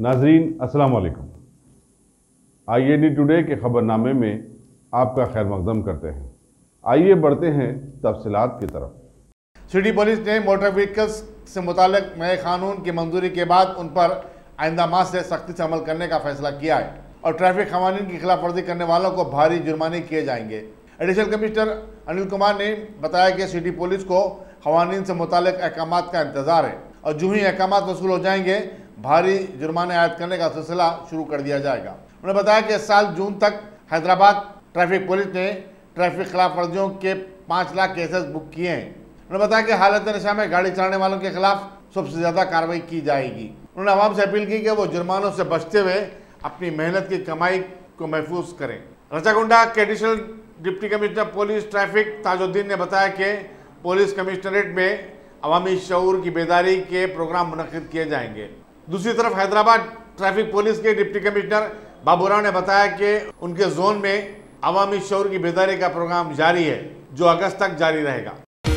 नाजरीन अस्सलाम वालेकुम। IAD टुडे के खबरनामे में आपका खैर मकदम करते हैं। आइए बढ़ते हैं तफसीलात की तरफ। सिटी पुलिस ने मोटर व्हीकल्स से मुतालिक नए कानून की मंजूरी के बाद उन पर आइंदा माह से सख्ती से अमल करने का फैसला किया है और ट्रैफिक कानून की खिलाफ वर्जी करने वालों को भारी जुर्माने किए जाएंगे। एडिशनल कमिश्नर अनिल कुमार ने बताया कि सिटी पुलिस को कानून से मुतालिक अहकामात का इंतजार है और जो ही अहकामात वसूल हो जाएंगे भारी जुर्माने आयद करने का सिलसिला शुरू कर दिया जाएगा। उन्होंने बताया कि इस साल जून तक हैदराबाद ट्रैफिक पुलिस ने ट्रैफिक खिलाफ वर्जियों के 5 लाख केसेस बुक किए हैं। उन्होंने बताया कि हालत नशा में गाड़ी चलाने वालों के खिलाफ सबसे ज़्यादा कार्रवाई की जाएगी। उन्होंने आवाम से अपील की कि वो जुर्मानों से बचते हुए अपनी मेहनत की कमाई को महफूज करें। रचागुंडा के additional deputy commissioner police traffic Tajuddin ने बताया कि पुलिस कमिश्नरेट में अवामी शऊर की बेदारी के प्रोग्राम मुनक्किद किए जाएंगे। दूसरी तरफ हैदराबाद ट्रैफिक पुलिस के डिप्टी कमिश्नर बाबूराव ने बताया कि उनके जोन में अवामी शऊर की बेदारी का प्रोग्राम जारी है जो अगस्त तक जारी रहेगा।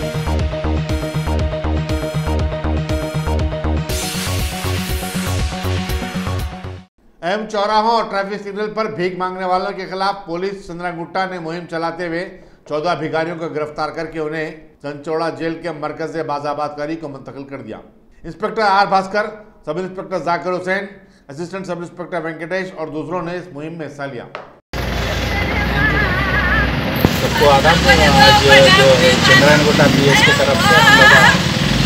अहम चौराहों और ट्रैफिक सिग्नल पर भीख मांगने वालों के खिलाफ पुलिस चंद्रागुट्टा ने मुहिम चलाते हुए 14 भिखारियों को गिरफ्तार करके उन्हें चंचौड़ा जेल के मरकज बाज़ाबातकारी को मुंतकिल कर दिया। Inspector R Bhaskar, sub inspector Zakir Hussain, assistant sub inspector Venkatesh और दूसरों ने इस मुहिम में हिस्सा लिया। सबको आदाब। आज जो चंद्रायनगुट्टा BS की तरफ से हम लोग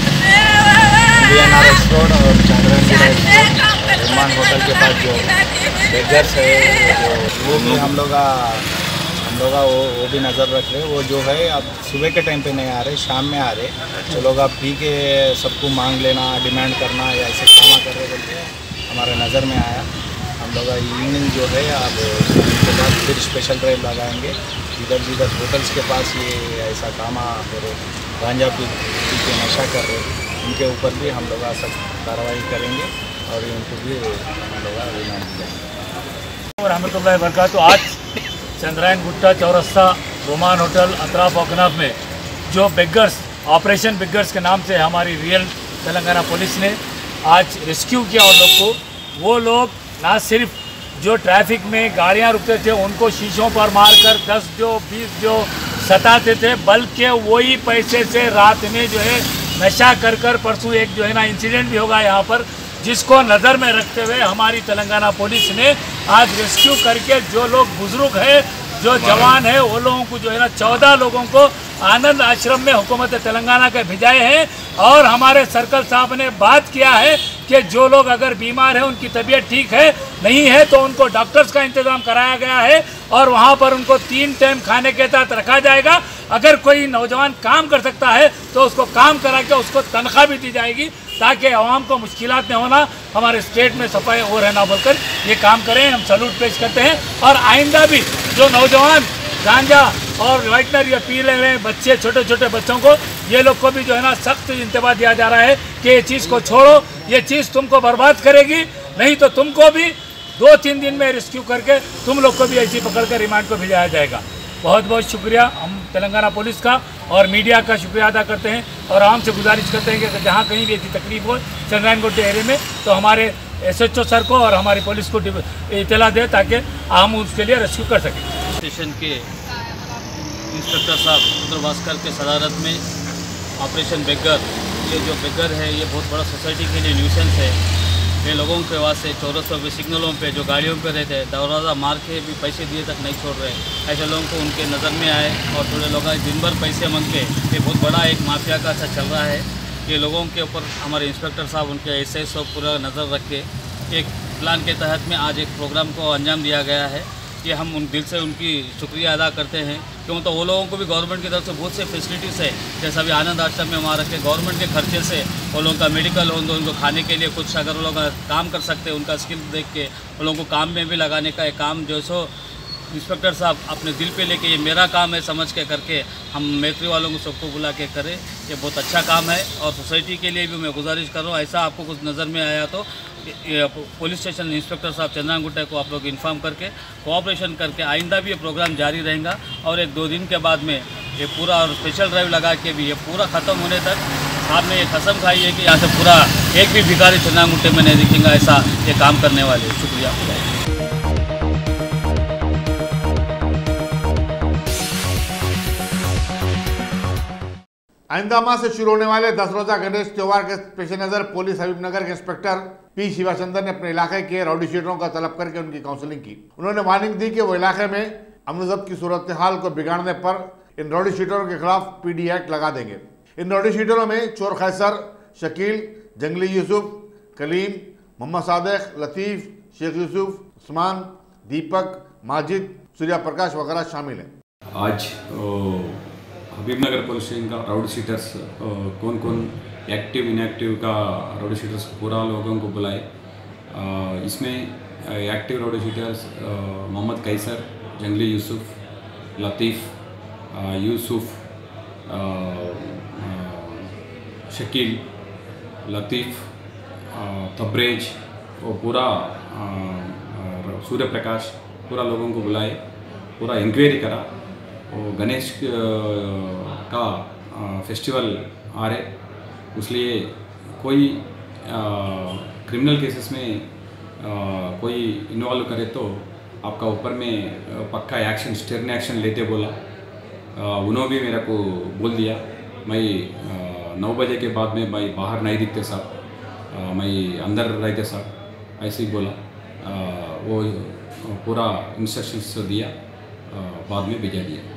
BNRS रोड और चंद्रायनगुट्टा रहमान होटल के पास जो बेगर्स है वो भी हम लोग वो भी नज़र रख रहे। वो जो है अब सुबह के टाइम पे नहीं आ रहे, शाम में आ रहे। जो लोग आप पी के सबको मांग लेना, डिमांड करना या ऐसे काम कर रहे बोलते हमारे नज़र में आया। हम लोग इवनिंग जो है अब उसके बाद फिर स्पेशल ड्राइव लगाएंगे। जिधर होटल्स के पास ये ऐसा काम फिर गांजा पी के नशा कर रहे, उनके ऊपर भी हम लोग सख्त कार्रवाई करेंगे और उनको भी हम लोग रिमांड देंगे। और रहमतुल्लाहि व बरकातुहू। आज चंद्रायनगुट्टा चौरस्ता रोमान होटल अतराफ औकनाफ में जो बेगर्स ऑपरेशन बेगर्स के नाम से हमारी रियल तेलंगाना पुलिस ने आज रेस्क्यू किया उन लोग को। वो लोग ना सिर्फ जो ट्रैफिक में गाड़ियां रुकते थे उनको शीशों पर मारकर 10 जो 20 जो सताते थे, बल्कि वही पैसे से रात में जो है नशा कर परसों एक जो है ना इंसिडेंट भी होगा यहाँ पर, जिसको नज़र में रखते हुए हमारी तेलंगाना पुलिस ने आज रेस्क्यू करके जो लोग बुजुर्ग हैं, जो जवान है, वो लोगों को जो है ना 14 लोगों को आनंद आश्रम में हुकूमत तेलंगाना के भिजाए हैं। और हमारे सर्कल साहब ने बात किया है कि जो लोग अगर बीमार है, उनकी तबीयत ठीक है नहीं है तो उनको डॉक्टर्स का इंतज़ाम कराया गया है और वहाँ पर उनको 3 टाइम खाने के साथ रखा जाएगा। अगर कोई नौजवान काम कर सकता है तो उसको काम करा के उसको तनख्वाह भी दी जाएगी ताकि आवाम को मुश्किलात नहीं होना, हमारे स्टेट में सफाई हो रहना बोलकर ये काम करें। हम सैल्यूट पेश करते हैं और आइंदा भी जो नौजवान गांजा और लाइटनर या पी ले रहे हैं बच्चे, छोटे छोटे बच्चों को, ये लोग को भी जो है ना सख्त इंतबाह दिया जा रहा है कि ये चीज़ को छोड़ो, ये चीज़ तुमको बर्बाद करेगी, नहीं तो तुमको भी 2-3 दिन में रेस्क्यू करके तुम लोग को भी ऐसी पकड़ कर रिमांड को भिजाया जाएगा। बहुत बहुत शुक्रिया हम तेलंगाना पुलिस का और मीडिया का शुक्रिया अदा करते हैं और आम से गुजारिश करते हैं कि जहाँ कहीं भी ऐसी तकलीफ हो चंद्रायनगुट्टा एरिया में तो हमारे SHO सर को और हमारी पुलिस को इतला दें ताकि हम उसके लिए रेस्क्यू कर सकें। स्टेशन के इंस्पेक्टर साहब रुद्र भास्कर के सदारत में ऑपरेशन बेगर, ये जो बेगर है ये बहुत बड़ा सोसाइटी के लिए न्यूसेंस है। ये लोगों के वास्ते चौरस्तों पे सिग्नलों पे जो गाड़ियों पे रहते हैं दरवाज़ा मार के भी पैसे दिए तक नहीं छोड़ रहे, ऐसे लोगों को उनके नज़र में आए और थोड़े लोग दिन भर पैसे मांग के, ये बहुत बड़ा एक माफिया का अच्छा चल रहा है। ये लोगों के ऊपर हमारे इंस्पेक्टर साहब उनके SHO पूरा नज़र रख के एक प्लान के तहत में आज एक प्रोग्राम को अंजाम दिया गया है। ये हम उन दिल से उनकी शुक्रिया अदा करते हैं क्यों तो वो लोगों को भी गवर्नमेंट की तरफ से बहुत से फैसिलिटीज़ है, जैसा भी आनंद आश्रम में वहाँ रख के गवर्नमेंट के खर्चे से वो लोगों का मेडिकल हो, उनको खाने के लिए कुछ अगर वो लोग काम कर सकते हैं, उनका स्किल देख के वो लोगों को काम में भी लगाने का एक काम जो सो इंस्पेक्टर साहब अपने दिल पे लेके ये मेरा काम है समझ के करके हम मैत्री वालों को सबको बुला के करें, ये बहुत अच्छा काम है। और सोसाइटी के लिए भी मैं गुजारिश कर रहा हूँ, ऐसा आपको कुछ नज़र में आया तो पुलिस स्टेशन इंस्पेक्टर साहब चंद्रायनगुट्टा को आप लोग इन्फॉर्म करके कोऑपरेशन करके आइंदा भी ये प्रोग्राम जारी रहेगा और 1-2 दिन के बाद में ये पूरा और स्पेशल ड्राइव लगा के भी ये पूरा ख़त्म होने तक साहब ने ये कसम खाई है कि यहाँ से पूरा एक भी भिखारी चंद्रायन में नहीं दिखेगा, ऐसा ये काम करने वाले। शुक्रिया। आइंदा माह से शुरू होने वाले 10 रोजा गणेश त्योहार के पेश नज़र पुलिस हबीबनगर के इंस्पेक्टर पी शिवाचंद्र ने अपने इलाके के राउडी शीटरों का तलब करके उनकी काउंसलिंग की। उन्होंने वार्निंग दी कि वो इलाके में अमन ज़ब्त की सूरत हाल को बिगाड़ने पर इन राउडी शीटरों के खिलाफ PD एक्ट लगा देंगे। इन राउडी शीटरों में चोर खैसर, शकील, जंगली यूसुफ, कलीम, मोहम्मद सादिक, लतीफ़, शेख यूसुफ, उस्मान, दीपक, माजिद, सूर्या प्रकाश वगैरह शामिल हैं। आज हबीबनगर पुलिस स्टेशन का राउडी शीटर्स कौन कौन एक्टिव इनएक्टिव का राउडी शीटर्स पूरा लोगों को बुलाए। इसमें active rowdy sheeters Mohammed Kaiser, Jangli Yusuf, लतीफ़, यूसुफ, शकील, लतीफ़, तब्रेज और पूरा सूर्य प्रकाश, पूरा लोगों को बुलाए, पूरा इंक्वायरी करा। और गणेश का फेस्टिवल आ रहे, इसलिए कोई क्रिमिनल केसेस में कोई इन्वॉल्व करे तो आपका ऊपर में पक्का एक्शन, स्टर्न एक्शन लेते बोला। उन्होंने भी मेरे को बोल दिया, मैं 9 बजे के बाद में भाई बाहर नहीं दिखते साहब, मैं अंदर रहते साहब, ऐसे ही बोला। वो पूरा इंस्ट्रक्शंस दिया, बाद में भेजा दिया।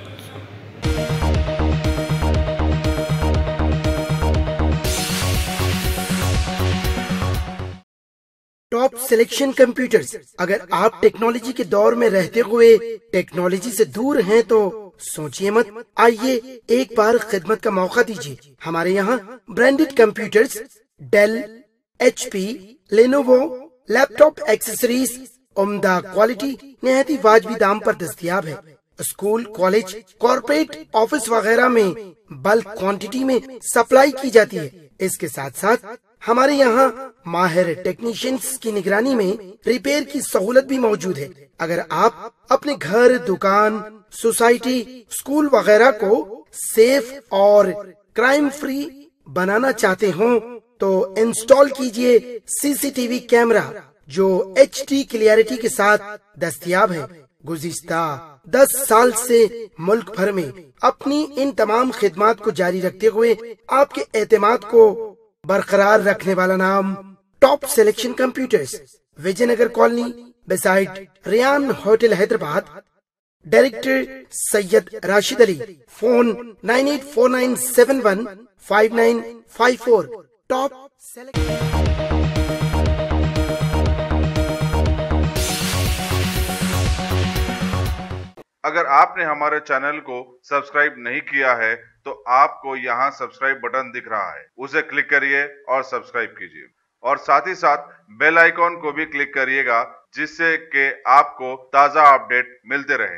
Top selection computers. अगर आप टेक्नोलॉजी के दौर में रहते हुए टेक्नोलॉजी से दूर हैं तो सोचिए मत, आइए एक बार खिदमत का मौका दीजिए। हमारे यहाँ branded computers Dell, HP, Lenovo, laptop accessories उम्दा क्वालिटी निहायत ही वाजबी दाम पर दस्तयाब है। स्कूल, कॉलेज, कॉर्पोरेट, ऑफिस वगैरह में बल्क क्वांटिटी में सप्लाई की जाती है। इसके साथ साथ हमारे यहाँ माहिर टेक्नीशियंस की निगरानी में रिपेयर की सहूलत भी मौजूद है। अगर आप अपने घर, दुकान, सोसाइटी, स्कूल वगैरह को सेफ और क्राइम फ्री बनाना चाहते हो तो इंस्टॉल कीजिए CCTV कैमरा जो HD क्लियरिटी के साथ दस्तयाब है। गुज़िश्ता 10 साल से मुल्क भर में अपनी इन तमाम खिदमात को जारी रखते हुए आपके एतमाद को बरकरार रखने वाला नाम top selection computers, Vijayanagar colony beside Riyan hotel Hyderabad. Director Syed Rashid Ali. Phone 9849715954। Top अगर आपने हमारे चैनल को सब्सक्राइब नहीं किया है तो आपको यहाँ सब्सक्राइब बटन दिख रहा है, उसे क्लिक करिए और सब्सक्राइब कीजिए और साथ ही साथ बेल आइकॉन को भी क्लिक करिएगा जिससे कि आपको ताज़ा अपडेट मिलते रहें।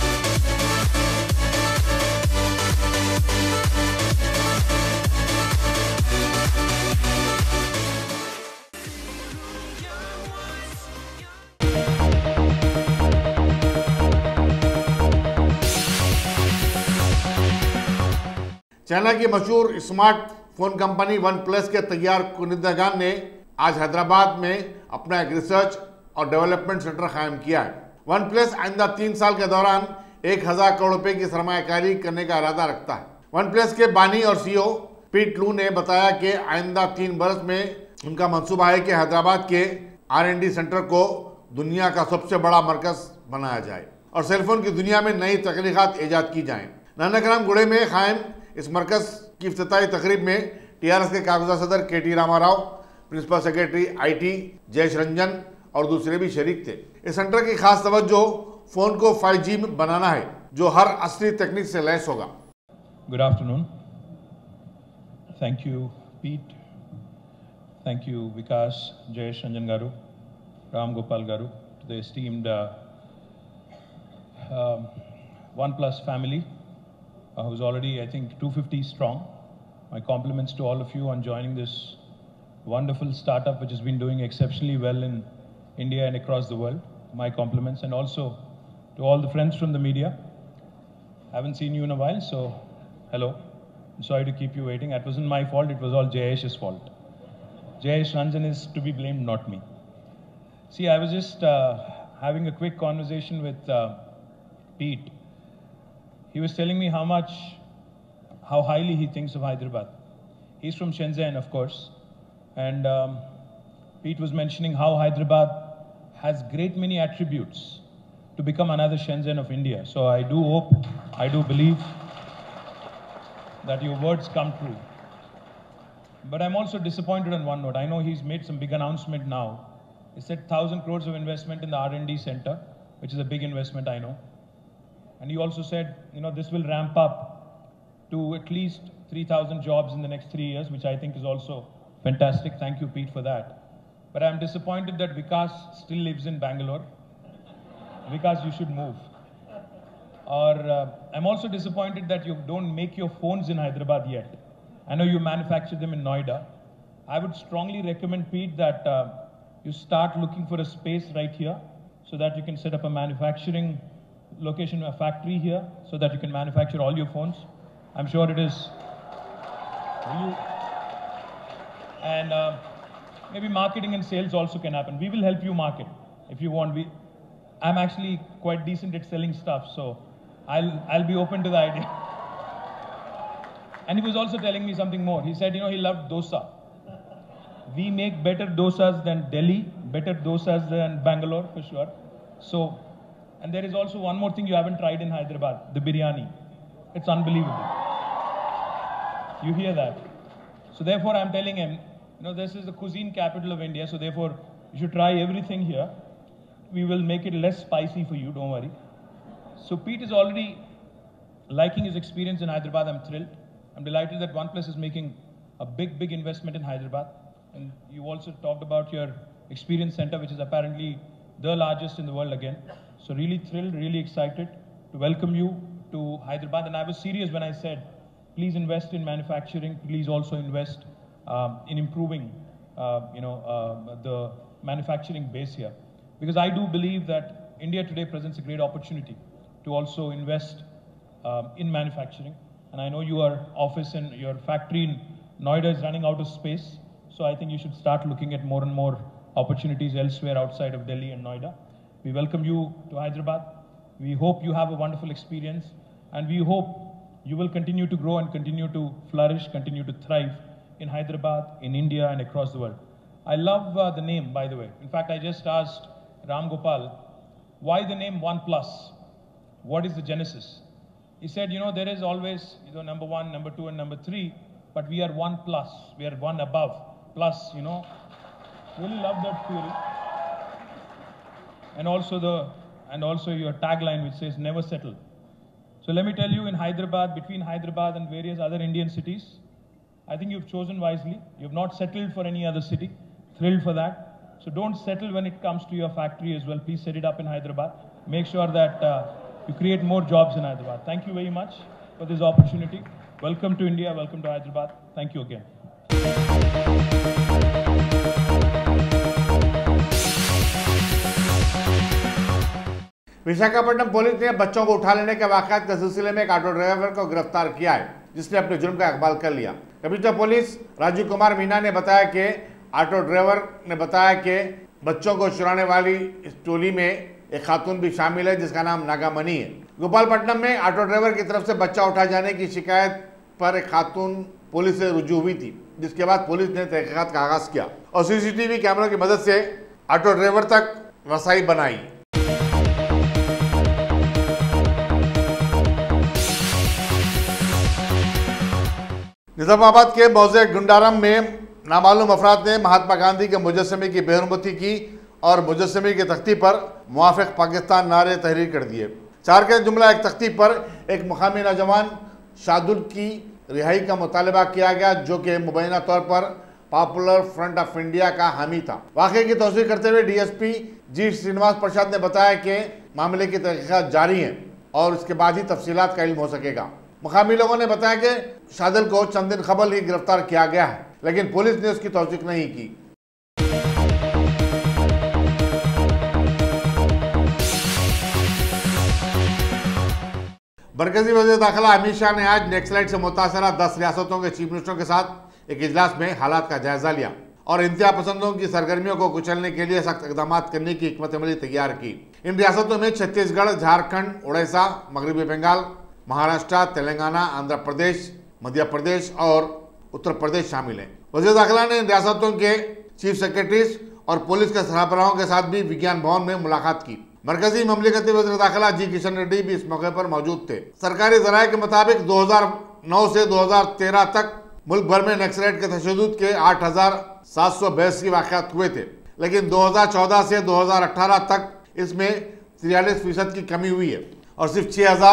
चाइना की मशहूर स्मार्टफोन कंपनी वन प्लस के तैयार कुनिंदगान ने आज हैदराबाद में अपना एक रिसर्च और डेवलपमेंट सेंटर कायम किया है। वन प्लस आइंदा 3 साल के दौरान 1000 करोड़ रुपए की सरमायाकारी करने का इरादा रखता है। वन प्लस के बानी और CEO पीट लू ने बताया कि आइंदा 3 बरस में उनका मंसूबा है कि हैदराबाद के R&D सेंटर को दुनिया का सबसे बड़ा मरकज बनाया जाए और सेलफोन की दुनिया में नई तकनीकात ईजाद की जाएं। नानकराम गुड़े में कायम इस मरकज की इफ्तिताही तकरीब में TRS के कागजा सदर KT Ramarao, principal secretary IT Jayesh Ranjan और दूसरे भी शरीक थे। इस सेंटर की खास तवज्जो फोन को 5G में बनाना है जो हर असली तकनीक से लैस होगा। Good afternoon. Thank you, Pete. Thank you, Vikas, Jayesh Ranjan Garu, Ram Gopal Garu, to the esteemed OnePlus family, who's already, I think, 250 strong. My compliments to all of you on joining this wonderful startup which has been doing exceptionally well in India and across the world. My compliments, and also to all the friends from the media. Haven't seen you in a while, so hello. Sorry to keep you waiting. That wasn't my fault. It was all Jayesh's fault. Jayesh Ranjan is to be blamed, not me. See, I was just having a quick conversation with Pete. He was telling me how highly he thinks of Hyderabad. He's from Shenzhen, of course. And Pete was mentioning how Hyderabad has great many attributes to become another Shenzhen of India. So I do hope, I do believe that your words come true. But I'm also disappointed on one note. I know he's made some big announcement now. He said 1,000 crores of investment in the R&D center, which is a big investment, I know. And he also said, this will ramp up to at least 3,000 jobs in the next 3 years, which I think is also fantastic. Thank you, Pete, for that. But I'm disappointed that Vikas still lives in Bangalore. Vikas, you should move. Or I'm also disappointed that you don't make your phones in Hyderabad yet. I know you manufacture them in Noida. I would strongly recommend, Pete, that you start looking for a space right here so that you can set up a manufacturing location, a factory here, so that you can manufacture all your phones. I'm sure it is. And maybe marketing and sales also can happen. We will help you market if you want. I'm actually quite decent at selling stuff, so I'll be open to the idea. And he was also telling me something more. He said, he loved dosa. We make better dosas than Delhi, better dosas than Bangalore, for sure. So, and there is also one more thing you haven't tried in Hyderabad, the biryani. It's unbelievable. You hear that? So therefore, I'm telling him, this is the cuisine capital of India, so therefore, you should try everything here. We will make it less spicy for you, don't worry. So Pete is already liking his experience in Hyderabad. I'm thrilled. I'm delighted that OnePlus is making a big investment in Hyderabad. And you also talked about your experience center, which is apparently the largest in the world again. So really thrilled, really excited to welcome you to Hyderabad. And I was serious when I said, please invest in manufacturing. Please also invest in improving, the manufacturing base here. Because I do believe that India today presents a great opportunity to also invest in manufacturing. And I know your office and your factory in Noida is running out of space. So I think you should start looking at more and more opportunities elsewhere outside of Delhi and Noida. We welcome you to Hyderabad. We hope you have a wonderful experience. And we hope you will continue to grow and continue to flourish, continue to thrive in Hyderabad, in India, and across the world. I love the name, by the way. In fact, I just asked Ram Gopal, why the name OnePlus? What is the genesis? He said, there is always number 1, number 2, and number 3, but we are OnePlus. We are one above. Plus, really love that theory. And also your tagline, which says never settle. So let me tell you, in Hyderabad, between Hyderabad and various other Indian cities, I think you've chosen wisely. You've not settled for any other city. Thrilled for that. So don't settle when it comes to your factory as well. Please set it up in Hyderabad. Make sure that you create more jobs in Hyderabad. Thank you very much for this opportunity. Welcome to India. Welcome to Hyderabad. Thank you again. Visakhapatnam police ने बच्चों को उठा लेने के वाक़यात के सिलसिले में एक ऑटो ड्राइवर को गिरफ्तार किया है, जिसने अपने जुर्म का इकबाल कर लिया। कमिश्नर पुलिस राजीव कुमार मीना ने बताया कि ऑटो ड्राइवर ने बताया कि बच्चों को चुराने वाली इस टोली में एक खातून भी शामिल है, जिसका नाम नागामणि है। गोपालपट्टनम में ऑटो ड्राइवर की तरफ से बच्चा उठा जाने की शिकायत पर एक खातून पुलिस से रुजू हुई थी, जिसके बाद पुलिस ने तहकीकात का आगाज किया और सीसीटीवी कैमरों की मदद से ऑटो ड्राइवर तक रसाई बनाई। निजामाबाद के मौजे गुंडारम में नामालूम अफराद ने महात्मा गांधी के मुजस्समे की बेहरमती की और मुजस्समे की तख्ती पर मुआफिक पाकिस्तान नारे तहरीर कर दिए। 4 का जुमला एक तख्ती पर एक मुकामी नौजवान शादुल की रिहाई का मुतालबा किया गया, जो कि मुबैना तौर पर पॉपुलर फ्रंट ऑफ इंडिया का हामी था। वाक़े की तौसीक़ करते हुए डीएसपी जी श्रीनिवास प्रसाद ने बताया कि मामले की तहकीकात जारी हैं और इसके बाद ही तफसीलात का इल्म हो सकेगा। मुकामी लोगों ने बताया कि शादिल को चंद दिन कबल ही गिरफ्तार किया गया है, लेकिन पुलिस ने उसकी तौसीक़ नहीं की। मरकजी वज़ीर दाखिला अमित शाह ने आज नक्सलाइट से मुतासरा 10 रियासतों के चीफ मिनिस्टरों के साथ एक इजलास में हालात का जायजा लिया और इंतहा पसंदों की सरगर्मियों को कुचलने के लिए सख्त इकदाम करने की हिकमत अमली तैयार की। इन रियासतों में छत्तीसगढ़, झारखंड, उड़ीसा, मगरबी बंगाल, महाराष्ट्र, तेलंगाना, आंध्र प्रदेश, मध्य प्रदेश और उत्तर प्रदेश शामिल हैं। वज़ीर दाखिला ने इन रियासतों के चीफ सेक्रेटरीज और पुलिस के सरबराहों के साथ भी विज्ञान भवन में मुलाकात की। मरकजी ममलिकती वज़ीर दाखिला जी किशन रेड्डी भी इस मौके पर मौजूद थे। सरकारी ज़राए के मुताबिक 2009 से 2013 तक मुल्क भर में नक्सलाइट के तशद्दुद के 8,782 वाक़यात हुए थे, लेकिन 2014 से 2018 तक इसमें 43% की कमी हुई है और सिर्फ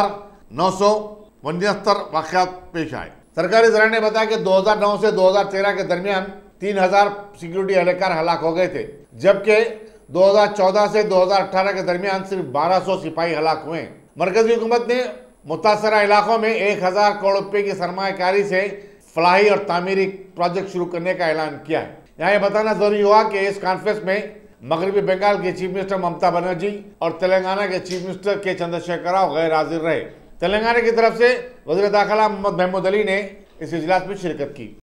6,969 वाक़यात पेश आए। सरकारी ज़राए ने बताया कि 2009 से 2013 के दरमियान 3,000 सिक्योरिटी एहलकार हलाक हो गए थे, जबकि 2014 से 2018 के दरमियान सिर्फ 1200 सिपाही हलाक हुए। मरकजी हुकूमत ने मुतासरा इलाकों में 1,000 करोड़ रुपए की सरमायाकारी से फलाही और तामीरी प्रोजेक्ट शुरू करने का ऐलान किया है। यहाँ ये बताना जरूरी हुआ कि इस कॉन्फ्रेंस में मगरबी बंगाल के चीफ मिनिस्टर ममता बनर्जी और तेलंगाना के चीफ मिनिस्टर के चंद्रशेखर राव गैर हाजिर रहे। तेलंगाना की तरफ से वज़ीर दाखिला मोहम्मद महमूद अली ने इस इजलास में शिरकत की।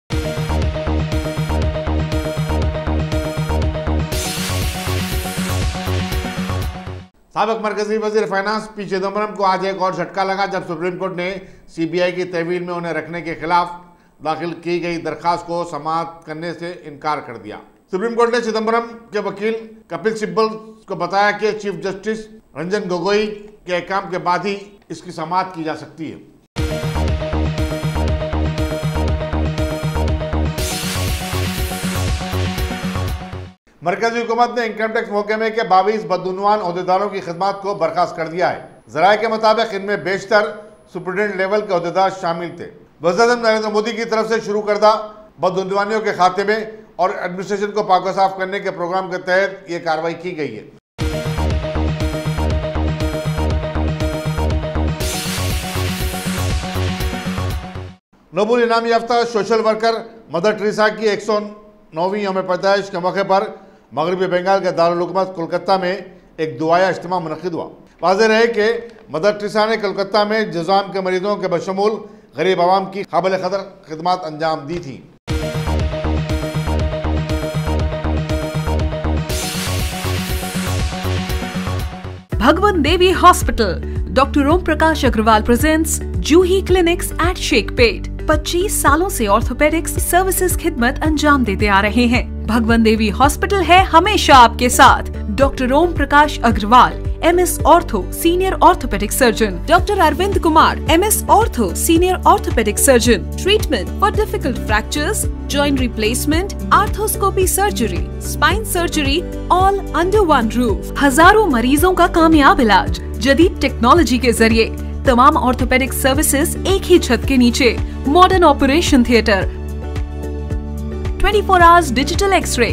साबिक मरकजी वजीर फाइनेंस पी चिदम्बरम को आज एक और झटका लगा जब सुप्रीम कोर्ट ने CBI की तहवील में उन्हें रखने के खिलाफ दाखिल की गई दरखास्त को समाअत करने से इनकार कर दिया। सुप्रीम कोर्ट ने चिदम्बरम के वकील कपिल सिब्बल को बताया कि चीफ जस्टिस रंजन गोगोई के अहकाम के बाद ही इसकी समाअत की जा सकती है। मरकजी हुकूमत ने इनकम टैक्स महकमे के 22 बदउनवान ओहदेदारों की खिदमत को बर्खास्त कर दिया है। ज़राए के मुताबिक इनमें बेशतर सुप्रिटेंडेंट लेवल के ओहदेदार शामिल थे। वज़ीर-ए-आज़म नरेंद्र मोदी की तरफ से शुरू करदा बदउनवानियों के खात्मे और एडमिनिस्ट्रेशन को पाक साफ करने के प्रोग्राम के तहत ये कार्रवाई की गई है। नोबेल इनाम याफ्ता सोशल वर्कर मदर टेरेसा की 109वीं यौम पैदाइश के मौके पर मगरबी बंगाल के दारुल हुकूमत कोलकाता में एक दुआया इज्तिमा मुनक़िद हुआ। वाज़ेह रहे कि मदर टेरेसा ने कोलकाता में जुज़ाम के मरीजों के बशमूल गरीब आवाम की काबिल क़दर खिदमत अंजाम दी थी। Bhagwan Devi hospital doctor Om Prakash Agarwal presents Juhi clinics at Shaikpet. 25 सालों से ऑर्थोपेडिक्स सर्विसेज खिदमत अंजाम देते आ रहे हैं। भगवान देवी हॉस्पिटल है हमेशा आपके साथ। Doctor Om Prakash Agarwal MS ortho senior orthopaedic surgeon, doctor Arvind Kumar MS ortho senior orthopaedic surgeon. Treatment for difficult fractures, joint replacement, arthroscopy surgery, spine surgery, all under one roof. हजारों मरीजों का कामयाब इलाज जदीद टेक्नोलॉजी के जरिए। तमाम ऑर्थोपेडिक सर्विसेज एक ही छत के नीचे। Modern operation theatre, 24 hours digital x-ray,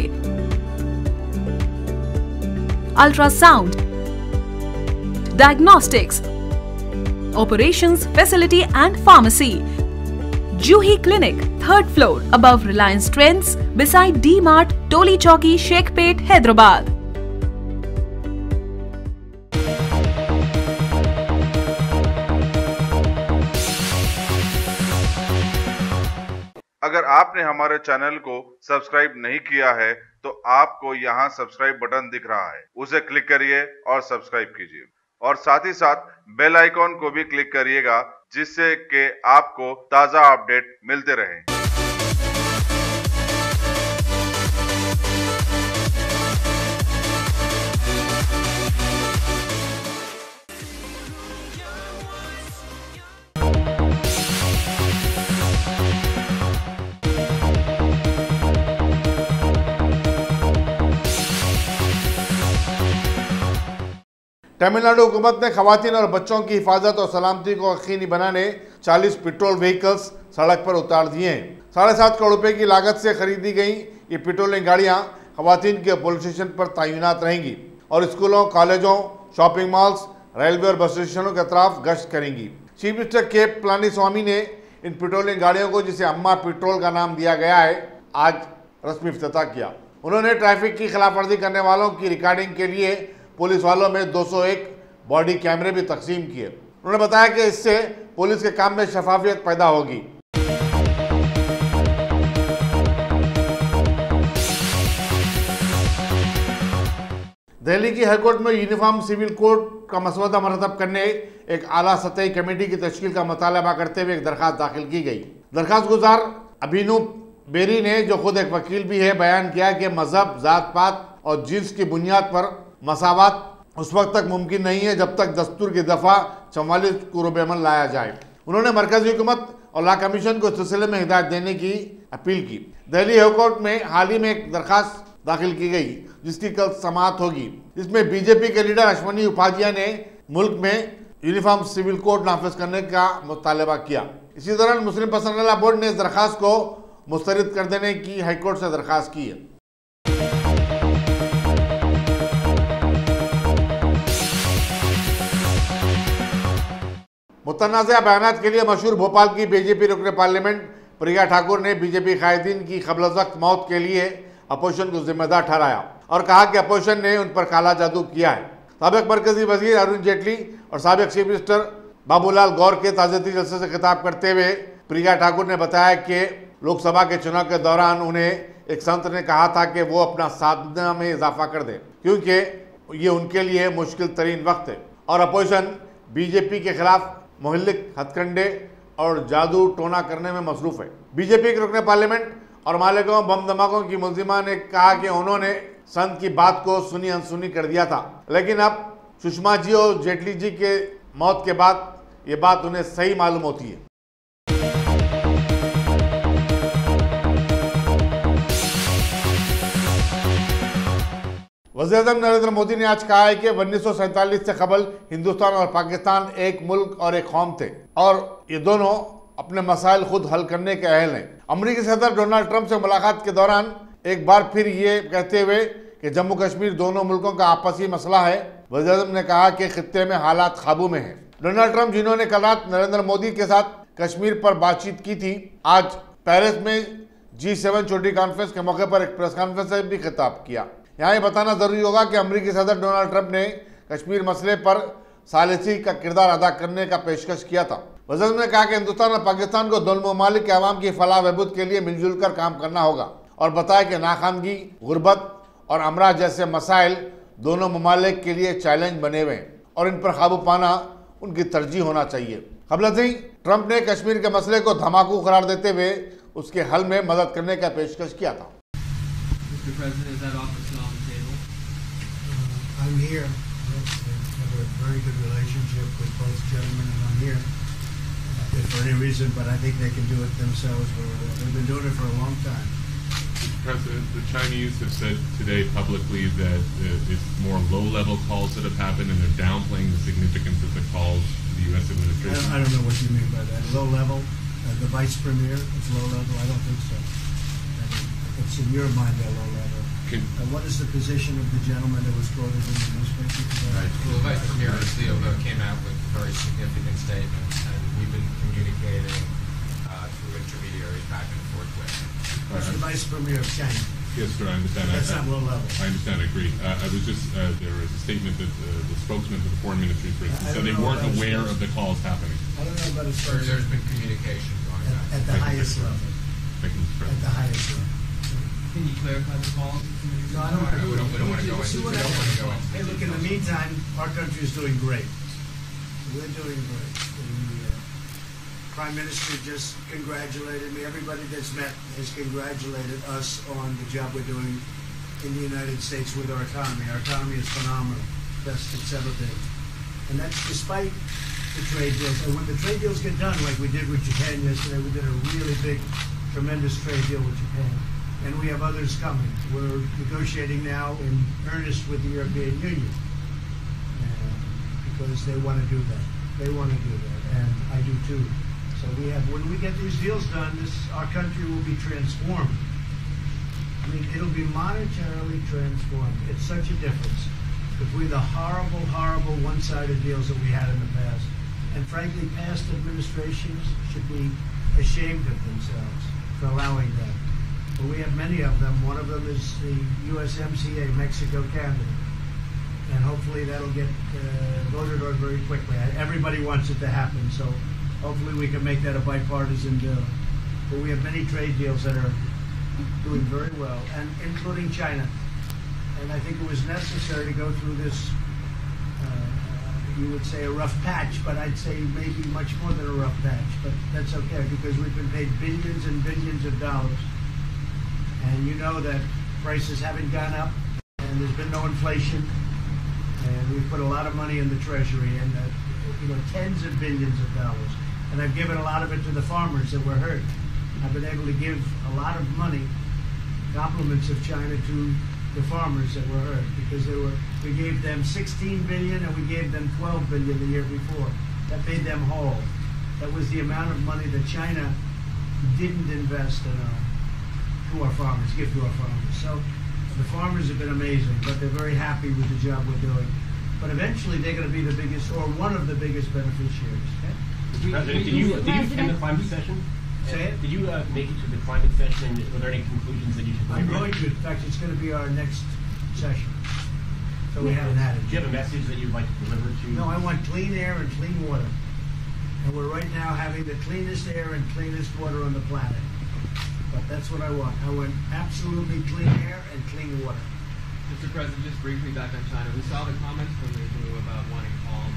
ultrasound, diagnostics, operations facility and pharmacy. Juhi Clinic, 3rd floor, above Reliance Trends, beside D-Mart, Toli Chowki, Shekhpet, Hyderabad. अगर आपने हमारे चैनल को सब्सक्राइब नहीं किया है तो आपको यहाँ सब्सक्राइब बटन दिख रहा है, उसे क्लिक करिए और सब्सक्राइब कीजिए और साथ ही साथ बेल आइकॉन को भी क्लिक करिएगा जिससे कि आपको ताज़ा अपडेट मिलते रहें। तमिलनाडु हुकूमत ने खवातीन और बच्चों की हिफाजत और सलामती को यकीनी बनाने 40 पेट्रोल व्हीकल्स सड़क पर उतार दिए हैं। 7.5 करोड़ रुपए की लागत से खरीदी गई ये पेट्रोलिंग गाड़ियां खवातीन के पुलिस स्टेशन पर तैनात रहेंगी और स्कूलों, कॉलेजों, शॉपिंग मॉल्स, रेलवे और बस स्टेशनों के अतराफ गश्त करेंगी। चीफ मिनिस्टर के पलानीस्वामी ने इन पेट्रोलिंग गाड़ियों को, जिसे अम्मा पेट्रोल का नाम दिया गया है, आज रस्मी इफ्तिताह किया। उन्होंने ट्रैफिक की खिलाफवर्जी करने वालों की रिकॉर्डिंग के लिए पुलिस वालों में 201 बॉडी कैमरे भी तकसीम किए। उन्होंने बताया कि इससे पुलिस के काम में शफाफियत पैदा होगी। दिल्ली की हाईकोर्ट में यूनिफॉर्म सिविल कोड का मसौदा मरतब करने एक आला सतही कमेटी की तश्कील का मुतालबा करते हुए एक दरखास्त दाखिल की गई। दरखास्त गुजार अभिनव बेरी ने, जो खुद एक वकील भी है, बयान किया कि मजहब, जात पात और जिन्स की बुनियाद पर मसावत उस वक्त तक मुमकिन नहीं है जब तक दस्तूर की दफा 44 को रूबेअमल लाया जाए। उन्होंने मरकजी हुकूमत और लॉ कमीशन को इस सिलसिले में हिदायत देने की अपील की। दिल्ली हाईकोर्ट में हाल ही में एक दरखास्त दाखिल की गई जिसकी कल समाअत होगी। इसमें बीजेपी के लीडर अश्वनी उपाध्याय ने मुल्क में यूनिफॉर्म सिविल कोड नाफिज करने का मुतालबा किया। इसी दौरान मुस्लिम पर्सनल लॉ बोर्ड ने इस दरखास्त को मुस्तरद कर देने की हाईकोर्ट से दरखास्त की है। मुतनाज़ा बयानात के लिए मशहूर भोपाल की बीजेपी रुकन पार्लियामेंट प्रिया ठाकुर ने बीजेपी कायदीन की क़ब्ल-ए-वक्त मौत के लिए अपोजिशन को जिम्मेदार ठहराया और कहा कि अपोजिशन ने उन पर काला जादू किया है। साबिक मरकजी वजीर अरुण जेटली और साबिक चीफ मिनिस्टर बाबूलाल गौर के ताज़ियती जलसे से खिताब करते हुए प्रिया ठाकुर ने बताया कि लोकसभा के चुनाव के दौरान उन्हें एक संत ने कहा था कि वो अपना साधना में इजाफा कर दे क्योंकि ये उनके लिए मुश्किल तरीन वक्त है और अपोजिशन बीजेपी के खिलाफ मुहल्लिक हथकंडे और जादू टोना करने में मसरूफ है। बीजेपी के रुकन पार्लियामेंट और मालेगांव बम धमाकों की मुलजिमा ने कहा कि उन्होंने संत की बात को सुनी अनसुनी कर दिया था, लेकिन अब सुषमा जी और जेटली जी के मौत के बाद ये बात उन्हें सही मालूम होती है। वज़ीर-ए-आज़म नरेंद्र मोदी ने आज कहा है कि 1947 से कबल हिंदुस्तान और पाकिस्तान एक मुल्क और एक कौम थे और ये दोनों अपने मसाइल खुद हल करने के अहल हैं। अमेरिकी सदर डोनाल्ड ट्रंप से मुलाकात के दौरान एक बार फिर ये कहते हुए कि जम्मू कश्मीर दोनों मुल्कों का आपसी मसला है, वज़ीर-ए-आज़म ने कहा कि खित्ते में हालात काबू में हैं। डोनाल्ड ट्रंप, जिन्होंने कल रात नरेंद्र मोदी के साथ कश्मीर पर बातचीत की थी, आज पेरिस में G7 छोटी कॉन्फ्रेंस के मौके पर एक प्रेस कॉन्फ्रेंस से भी खिताब किया। यहाँ ये बताना जरूरी होगा कि अमेरिकी सदर डोनाल्ड ट्रंप ने कश्मीर मसले पर सालिसी का किरदार अदा करने का पेशकश किया था। वज़ीर ने कहा कि हिंदुस्तान और पाकिस्तान को दोनों ममालिक के अवाम की फलाह बहबूद के लिए मिलजुल कर काम करना होगा और बताया कि नाखानगी, गुर्बत और अमराज जैसे मसाइल दोनों ममालिक के लिए चैलेंज बने हुए हैं और इन पर काबू पाना उनकी तरजीह होना चाहिए। क़ब्ल ट्रंप ने कश्मीर के मसले को धमाकू करार देते हुए उसके हल में मदद करने का पेशकश किया था। I'm here. We have a very good relationship with both gentlemen, and I'm here. If for any reason, but I think they can do it themselves. They've been doing it for a long time. President, the Chinese have said today publicly that it's more low-level calls that have happened, and they're downplaying the significance of the calls to the U.S. administration. I don't know what you mean by that. Low-level? The vice premier is low-level? I don't think so. I mean, it's in your mind they're low-level. What is the position of the gentleman that was quoted in the newspaper today? Right. Well, the Vice Premier Leo came out with very significant statements, and we've been communicating through intermediaries back and forth with him. That's the Vice Premier of China. Yes, sir, I understand. That's not low level. I understand, I agree. I was just, there was a statement that the spokesman for the Foreign Ministry, for instance, said they weren't aware of the calls happening. I don't know about his spokesman. There's been communication going on. At the highest level. Thank you, Mr. President. At the highest level. Can you clarify the call? No, I don't want to go into it. Hey, look, in the meantime, our country is doing great. We're doing great. The Prime Minister just congratulated me. Everybody that's met has congratulated us on the job we're doing in the United States with our economy. Our economy is phenomenal, best it's ever been. And that's despite the trade deals. And when the trade deals get done, like we did with Japan yesterday, we did a really big, tremendous trade deal with Japan. And we have others coming. We're negotiating now in earnest with the European Union because they want to do that. They want to do that, and I do too. So we have, when we get these deals done, our country will be transformed. I mean, it'll be monetarily transformed. It's such a difference between the horrible, horrible one-sided deals that we had in the past. And frankly, past administrations should be ashamed of themselves for allowing that. But we have many of them. One of them is the USMCA, Mexico, Canada. and hopefully that'll get voted on very quickly. Everybody wants it to happen, so hopefully we can make that a bipartisan bill. But we have many trade deals that are doing very well, and including China. And I think it was necessary to go through this, you would say a rough patch, but I'd say maybe much more than a rough patch. But that's okay, because we've been paid billions and billions of dollars. And you know that prices haven't gone up, and there's been no inflation. And we've put a lot of money in the Treasury, and tens of billions of dollars. And I've given a lot of it to the farmers that were hurt. I've been able to give a lot of money, compliments of China, to the farmers that were hurt, because we gave them 16 billion and we gave them 12 billion the year before. That made them whole. That was the amount of money that China didn't invest in to our farmers, give to our farmers. So the farmers have been amazing, but they're very happy with the job we're doing. But eventually they're going to be the biggest, or one of the biggest beneficiaries. Okay? President, did you attend the climate session? Say it? Did you make it to the climate session, and were there any conclusions that you should I'm going to. In fact, it's going to be our next session. So we haven't had it. Do you have a message that you'd like to deliver to? No, I want clean air and clean water. And we're right now having the cleanest air and cleanest water on the planet. But that's what I want. I want absolutely clean air and clean water. Mr. President, just briefly back on China. We saw the comments from the WHO about wanting calm.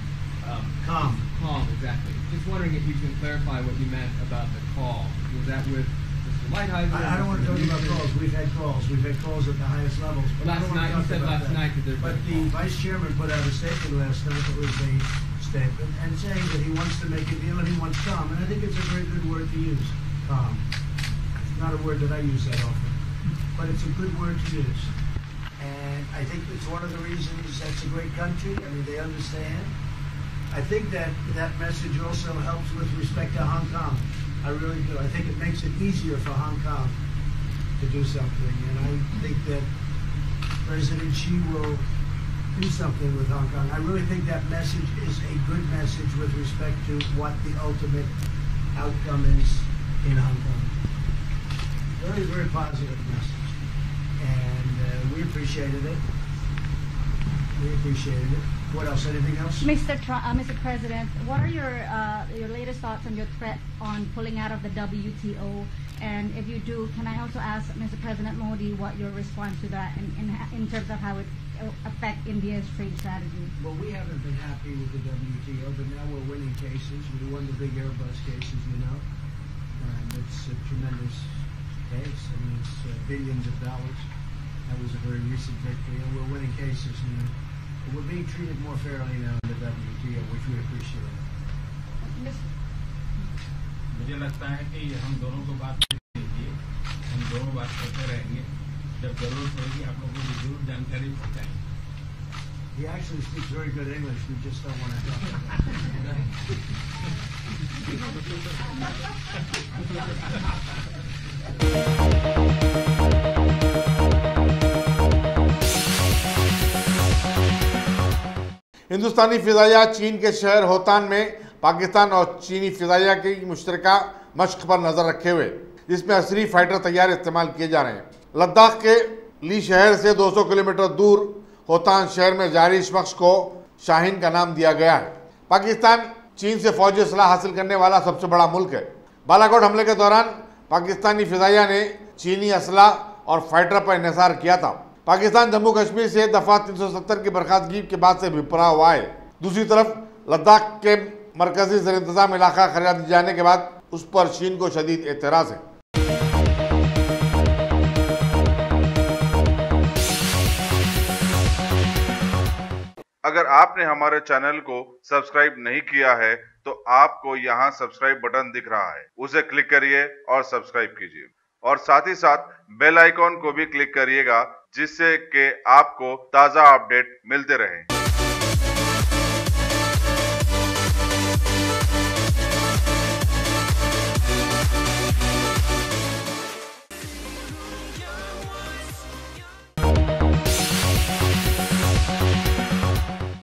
Calm, exactly. Just wondering if you can clarify what you meant about the call. Was that with Mr. Lighthizer? I don't want to talk about calls. We've had calls. We've had calls at the highest levels. But last night, you said last night that there's But the Vice Chairman put out a statement last night that was a statement and saying that he wants to make a deal and he wants calm. And I think it's a very good word to use, calm. It's not a word that I use that often, but it's a good word to use. And I think it's one of the reasons that's a great country. I mean, they understand. I think that message also helps with respect to Hong Kong. I really do. I think it makes it easier for Hong Kong to do something. And I think that President Xi will do something with Hong Kong. I really think that message is a good message with respect to what the ultimate outcome is in Hong Kong. Very, very positive message. And we appreciated it. We appreciated it. What else? Anything else? Mr. President, what are your latest thoughts on your threat on pulling out of the WTO? And if you do, can I also ask Mr. President Modi what your response to that in terms of how it affect India's trade strategy? Well, we haven't been happy with the WTO, but now we're winning cases. We won the big Airbus cases, you know. It's a tremendous case. I mean, it's billions of dollars. That was a very recent victory, and we're winning cases, you know. We're being treated more fairly now in the WTO, which we appreciate. मुझे लगता है कि हम दोनों को बात कीजिए, हम दोनों बात करते रहेंगे, जब जरूरत होगी आप लोगों को जरूर जानकारी पहुंचाएंगे. He actually speaks very good English. We just don't want to talk हिंदुस्तानी फिजाइया चीन के शहर होतान में पाकिस्तान और चीनी फिजाइया की मुश्तरका मश्क पर नजर रखे हुए, जिसमें असरी फाइटर तैयार इस्तेमाल किए जा रहे हैं. लद्दाख के ली शहर से 200 किलोमीटर दूर होतान शहर में जारी इस मश्क को शाहीन का नाम दिया गया है. पाकिस्तान चीन से फौजी असलाह हासिल करने वाला सबसे बड़ा मुल्क है. बालाकोट हमले के दौरान पाकिस्तानी फिजाइया ने चीनी असलाह और फाइटर पर इंहिसार किया था. पाकिस्तान जम्मू कश्मीर से दफा 370 की बर्खास्तगी के बाद से बिपरा हुआ है. दूसरी तरफ लद्दाख के मरकजी ज़र इंतज़ाम इलाका करार दिए जाने के बाद उस पर चीन को शदीद एतराज़ है. अगर आपने हमारे चैनल को सब्सक्राइब नहीं किया है तो आपको यहाँ सब्सक्राइब बटन दिख रहा है, उसे क्लिक करिए और सब्सक्राइब कीजिए और साथ ही साथ बेल आइकॉन को भी क्लिक करिएगा, जिससे कि आपको ताज़ा अपडेट मिलते रहें.